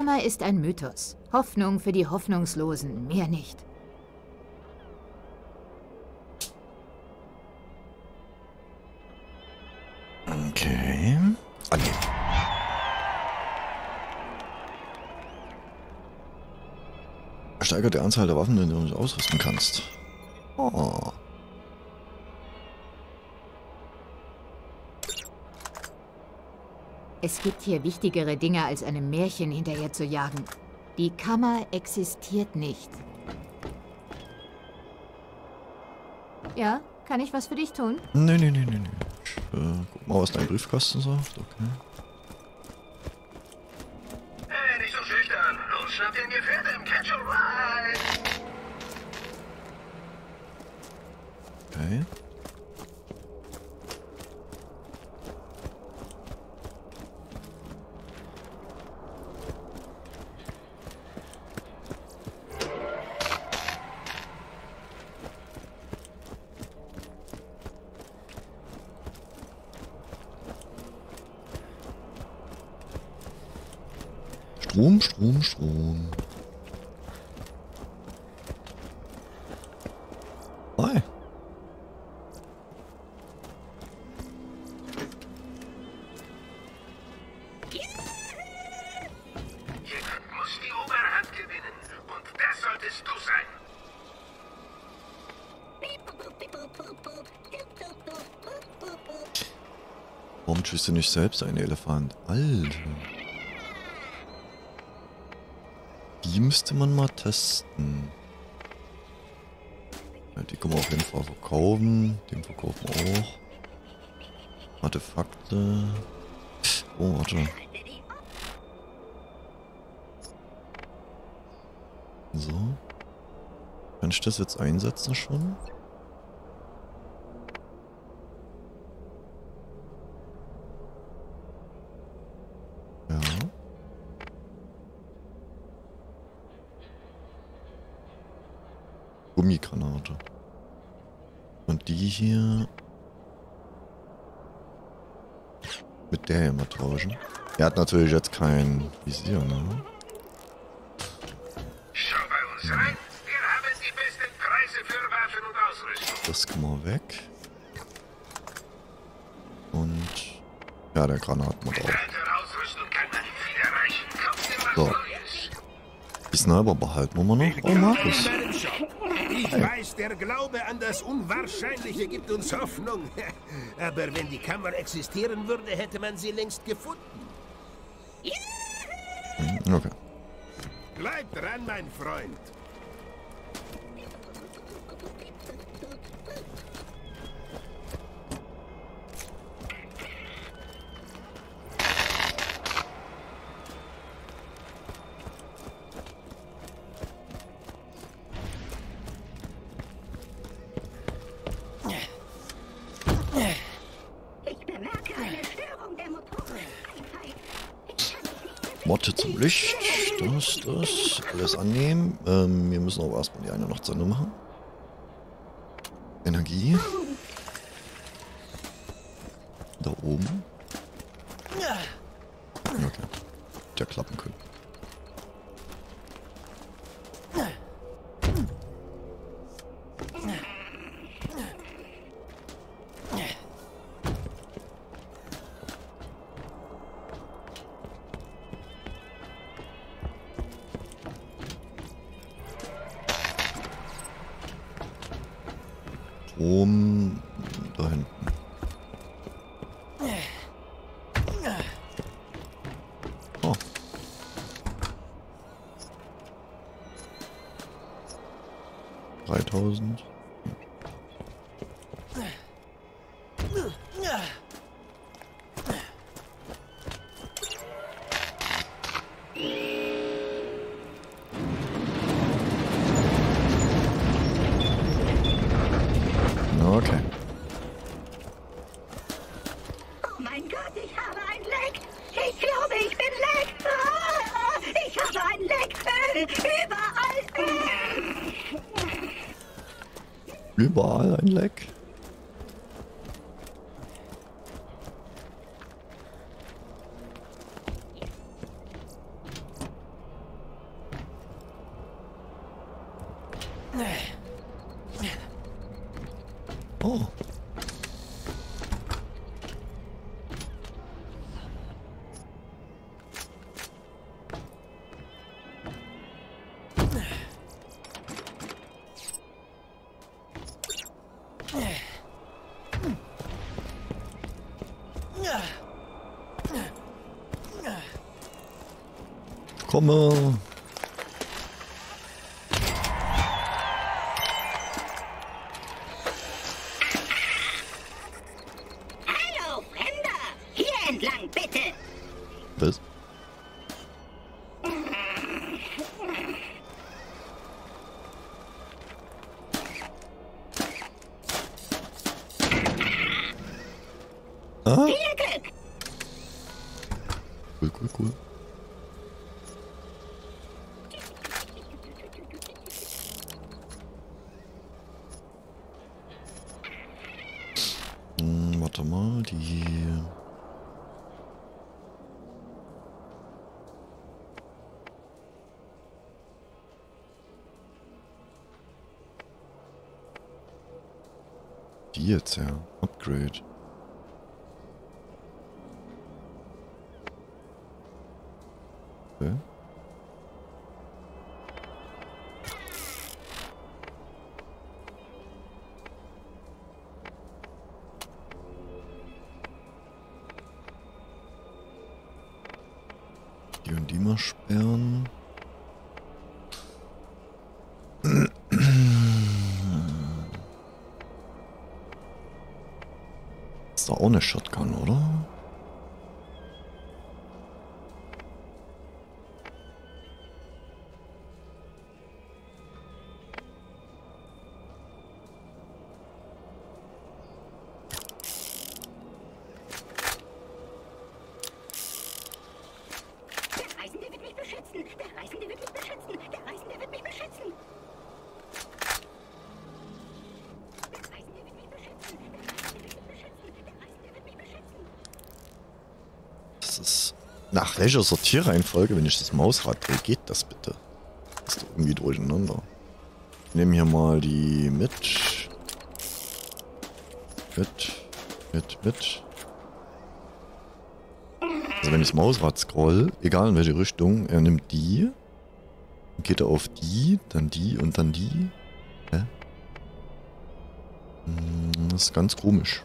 Karma ist ein Mythos. Hoffnung für die Hoffnungslosen, mehr nicht. Okay. Ah, nee. Steigert die Anzahl der Waffen, die du nicht ausrüsten kannst. Oh. Es gibt hier wichtigere Dinge, als einem Märchen hinterher zu jagen. Die Kammer existiert nicht. Ja, kann ich was für dich tun? Nee. Guck mal, was dein Briefkasten sagt. Okay. Hey, nicht so schüchtern. Los, schnapp den Gefährte im Catch a Ride. Okay. Strom. Hi. Jemand muss die Oberhand gewinnen. Und das solltest du sein. Warum tust du nicht selbst einen Elefant? Alter. Die müsste man mal testen. Ja, die können wir auf jeden Fall verkaufen. Den verkaufen wir auch. Artefakte. Oh, warte. So. Kann ich das jetzt einsetzen schon? Ja. Gummigranate. Und die hier mit der hier mal tauschen. Er hat natürlich jetzt kein Visier, ne? Schau bei uns rein. Wir haben die besten Preise für Waffen und Ausrüstung. Das kann man weg. Und ja, der Granatenmod auch. Mit alter Ausrüstung kann man nicht viel erreichen. Kauf dir was So. Neues. Die Sniper behalten wir noch. Oh, Markus. Ich weiß, der Glaube an das Unwahrscheinliche gibt uns Hoffnung. Aber wenn die Kammer existieren würde, hätte man sie längst gefunden. Okay. Bleib dran, mein Freund. Ich bemerke eine Störung der Motoren. Motte zum Licht. Das. Alles annehmen. Wir müssen aber erstmal die eine noch zu Ende machen. Energie. Da oben. Okay. Der klappen können. Strom da hinten. Oh. $3000. Okay. Oh mein Gott, ich habe ein Leck. Ich glaube, ich bin Leck. Ah, ich habe ein Leck. Überall. Überall ein Leck. Oh. Komme. Hallo, Fremder! Hier entlang, bitte! Was? Ah? Viel Glück! Cool, cool, cool. Warte mal, die... Die jetzt, ja. Upgrade. Okay. Die und die mal sperren. Ist doch auch eine Shotgun, oder? Der Reisende wird mich beschützen! Der Reisende wird mich beschützen! Der Reisende wird mich beschützen! Der Reisende wird mich beschützen! Der Reisende wird mich beschützen! Der Reisende wird mich beschützen! Das ist... Nach welcher Sortierreihenfolge, wenn ich das Mausrad drehe, geht das bitte? Das ist doch irgendwie durcheinander. Ich nehme hier mal die mit. Also wenn ich das Mausrad scroll, egal in welche Richtung, er nimmt die. Dann geht er auf die und dann die. Hä? Das ist ganz komisch.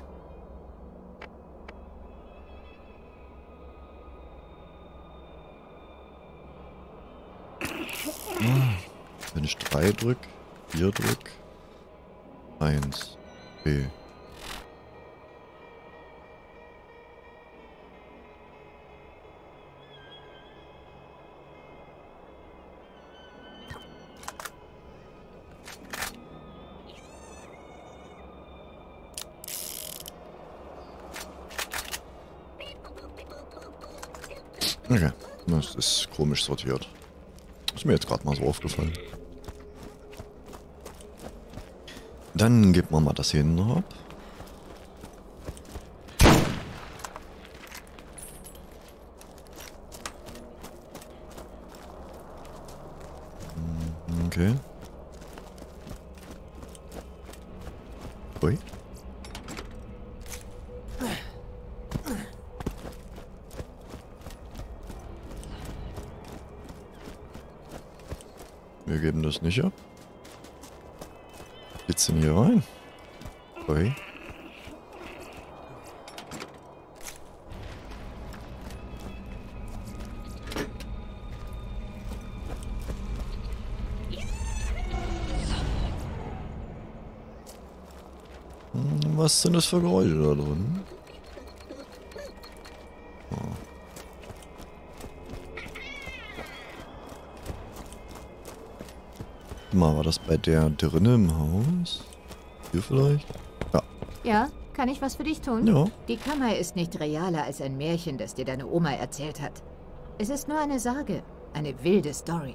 Wenn ich 3 drück, 4 drück, 1, B. Okay, das ist komisch sortiert. Ist mir jetzt gerade mal so aufgefallen. Dann geben wir mal das hier hinten ab. Okay. Ui. Wir geben das nicht ab. Geht's denn hier rein? Ui. Was sind das für Geräusche da drin? Oh. Mal, war das bei der drinnen im Haus? Hier vielleicht? Ja. Ja, kann ich was für dich tun? Ja. Die Kammer ist nicht realer als ein Märchen, das dir deine Oma erzählt hat. Es ist nur eine Sage, eine wilde Story.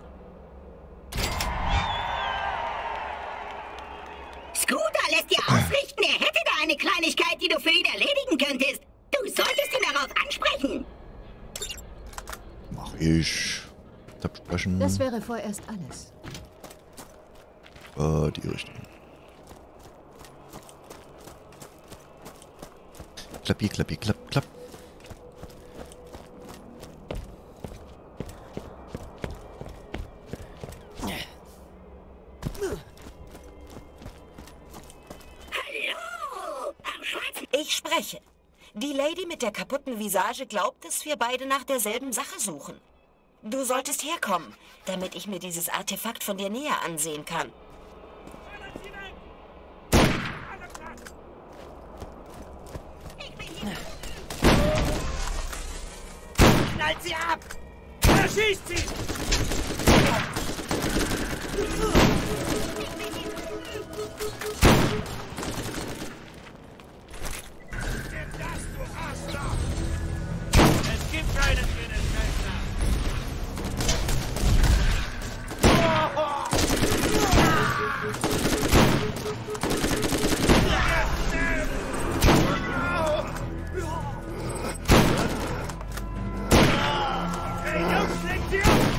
Scooter lässt dir ausrichten, er hätte da eine Kleinigkeit, die du für ihn erledigen könntest. Du solltest ihn darauf ansprechen. Mach ich. Absprechen. Das wäre vorerst alles. Die Richtung. Klappi, klappi, klapp, klapp. Ich spreche. Die Lady mit der kaputten Visage glaubt, dass wir beide nach derselben Sache suchen. Du solltest herkommen, damit ich mir dieses Artefakt von dir näher ansehen kann. Knallt sie ab! Erschießt sie! Es gibt keinen schönen Feldner! Hey Jungs, legt sie ab!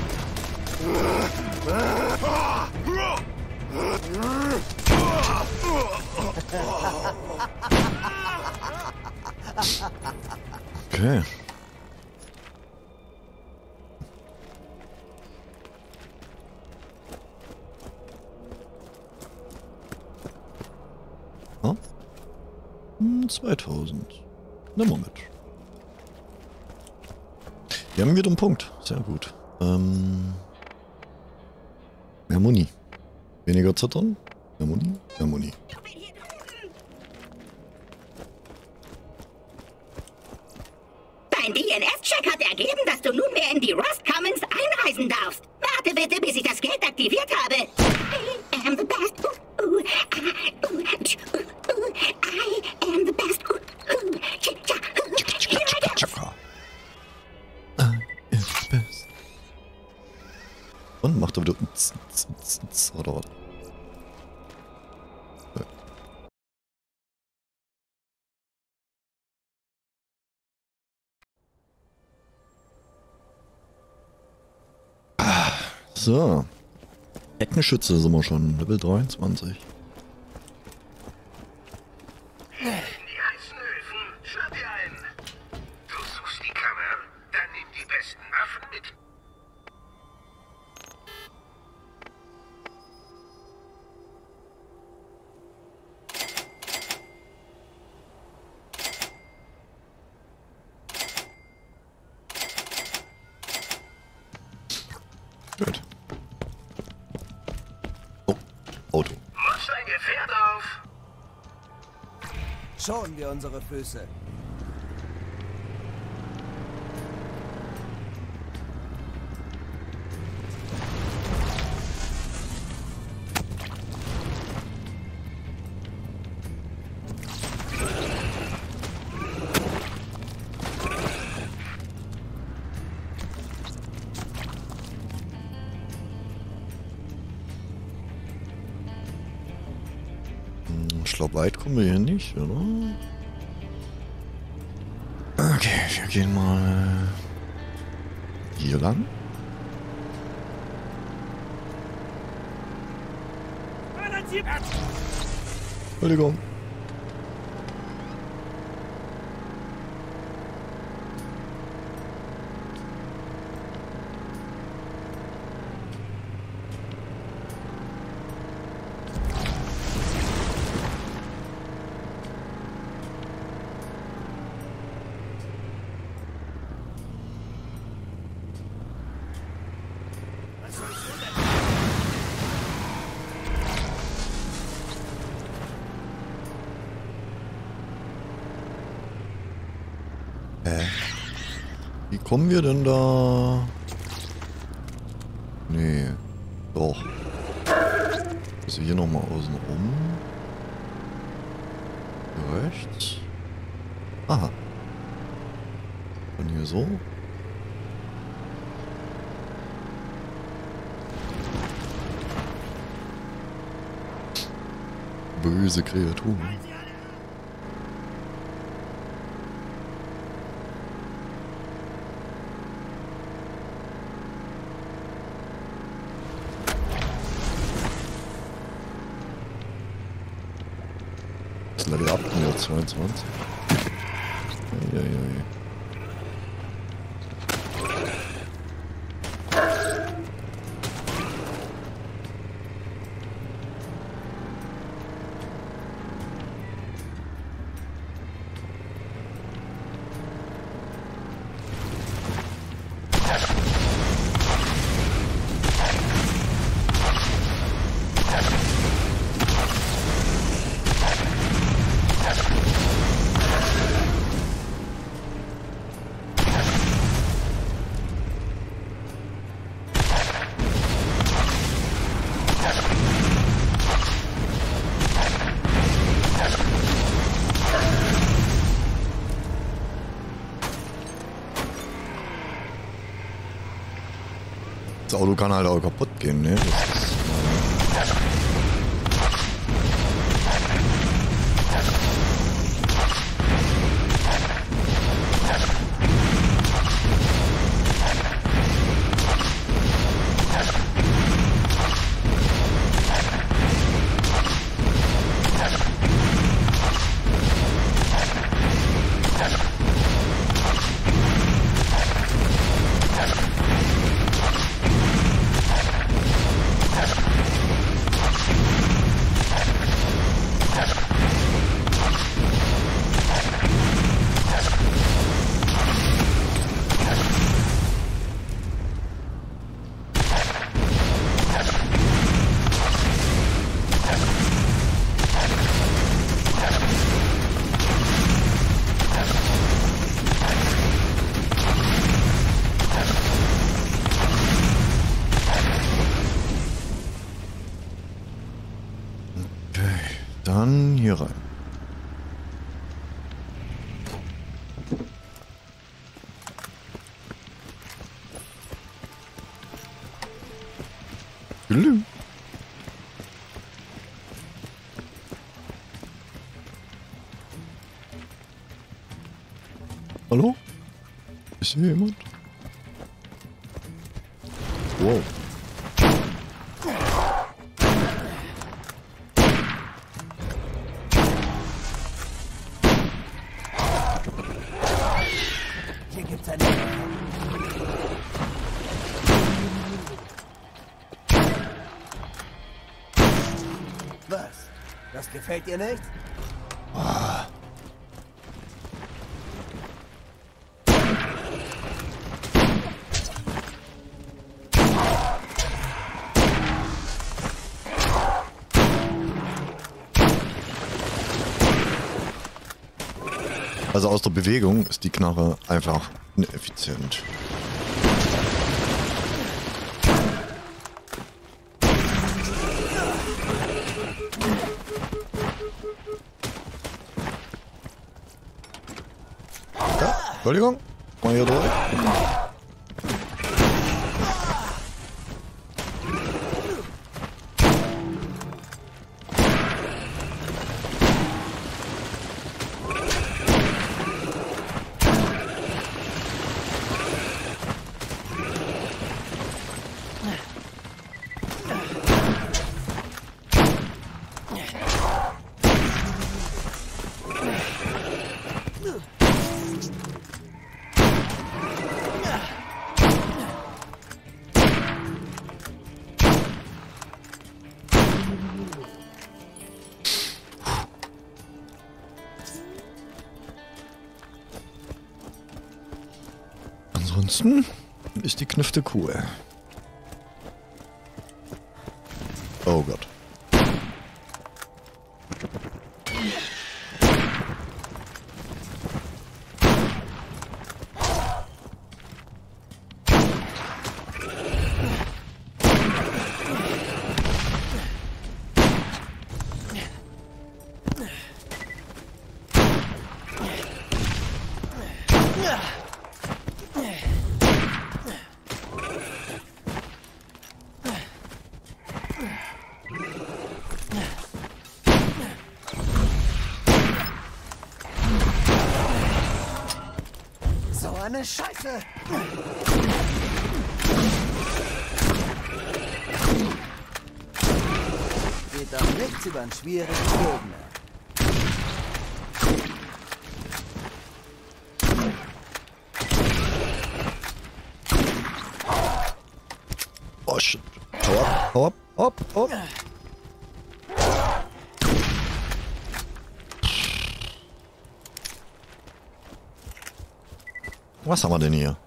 Okay. Ah? 2000. Nimm mal mit. Wir haben wieder einen Punkt. Sehr gut. Mehr Muni. Weniger zittern. Mehr Muni. Mehr Muni. Dein DNS-Check hat ergeben, dass du nunmehr in die Rust Commons einreisen darfst. Warte bitte, bis ich das Geld aktiviert habe. I am the best. I am the best. Und macht er wieder oder was? So. Heckenschütze sind wir schon. Level 23. Die heißen Öfen, schlag dir ein. Du suchst die Kammer, dann nimm die besten Waffen mit. Gut. Oh, Auto. Machst ein Gefährt auf. Schauen wir unsere Füße. Ich glaube, weit kommen wir hier nicht, oder? Okay, wir gehen mal hier lang. Entschuldigung. Wie kommen wir denn da? Nee. Doch. Also hier nochmal außen rum. Hier rechts. Aha. Und hier so. Böse Kreaturen. Das Level ab, ja, 22. Eieiei. Das Auto kann halt auch kaputt gehen, ne? Das ist, dann hier rein. Glüh. Hallo? Ist hier jemand? Wow. Hier gibt's eine... Was? Das gefällt dir nicht? Also aus der Bewegung ist die Knarre einfach ineffizient. Ja, Entschuldigung, mal hier durch. Ansonsten ist die Knifte cool. Oh Gott. So eine Scheiße! Geht doch nichts über einen schwierigen Gegner. Oh shit. Hau ab, hau ab, hopp, hopp. Was haben wir denn hier?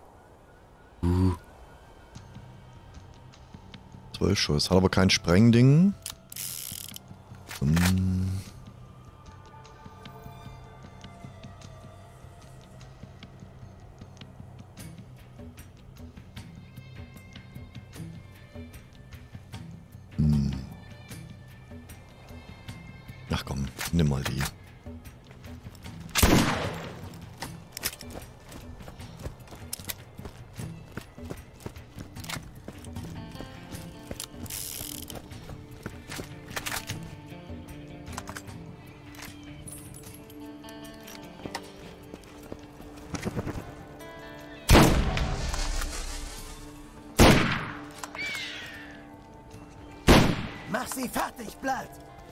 12 Schuss. Hat aber kein Sprengding. Ach komm, nimm mal die. Mach sie fertig, Blatt!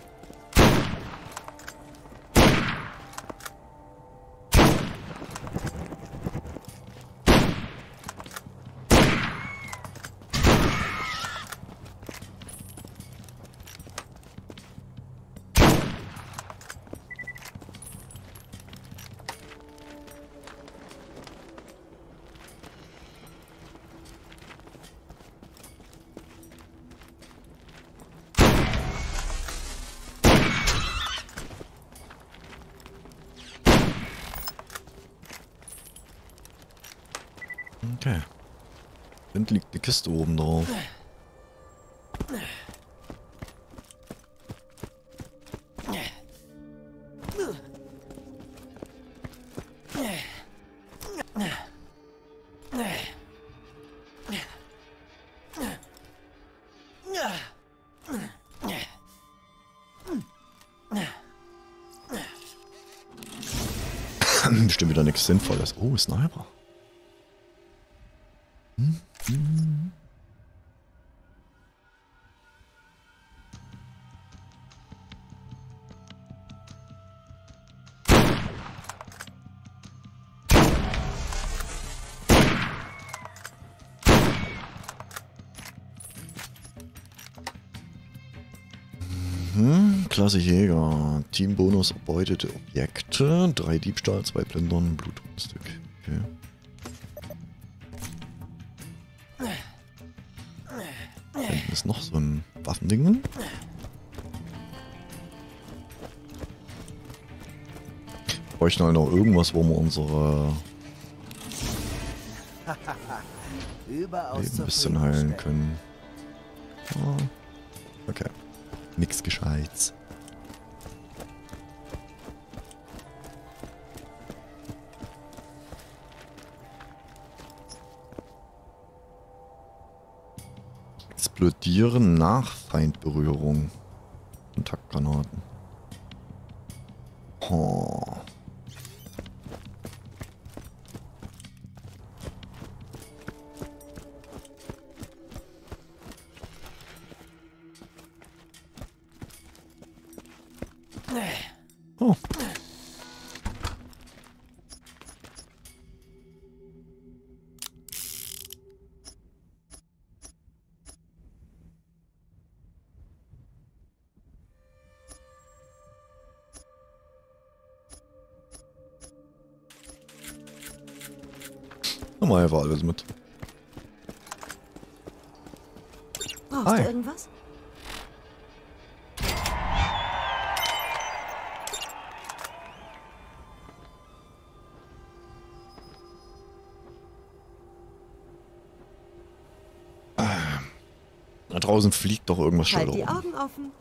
Okay. Hinten liegt eine Kiste oben drauf. Bestimmt wieder nichts Sinnvolles. Oh, Sniper. Klasse Jäger. Teambonus erbeutete Objekte. 3 Diebstahl, 2 Plündern, Blutrünstig. Okay. Da hinten ist noch so ein Waffending. Wir bräuchten halt noch irgendwas, wo wir unsere Überaus Leben ein bisschen heilen können. Oh. Okay. Nix Gescheites. Explodieren nach Feindberührung. Kontaktgranaten. Oh. Oh. Nochmal einfach alles mit. Brauchst Hi. du irgendwas? Da draußen fliegt doch irgendwas Halt schneller die rum. Augen offen.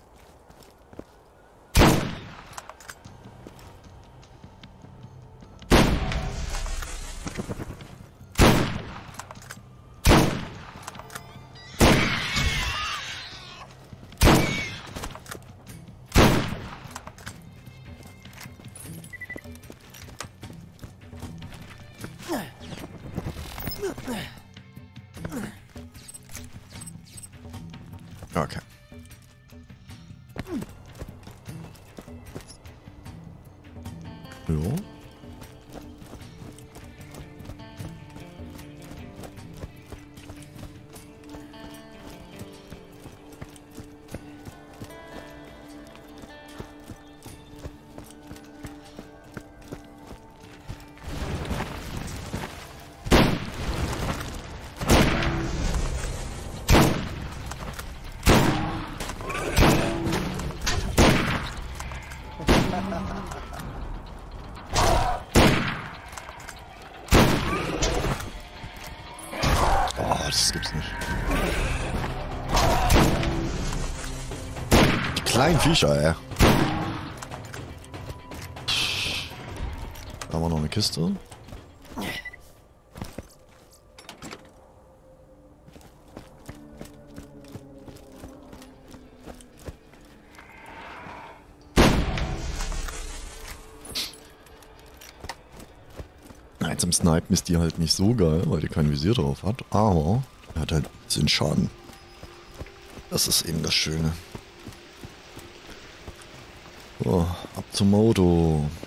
Okay. Ja. kleinen Viecher, ey. Da haben wir noch eine Kiste. Zum Snipen ist die halt nicht so geil, weil die kein Visier drauf hat, aber er hat halt ein bisschen Schaden. Das ist eben das Schöne. So, ab zum Auto.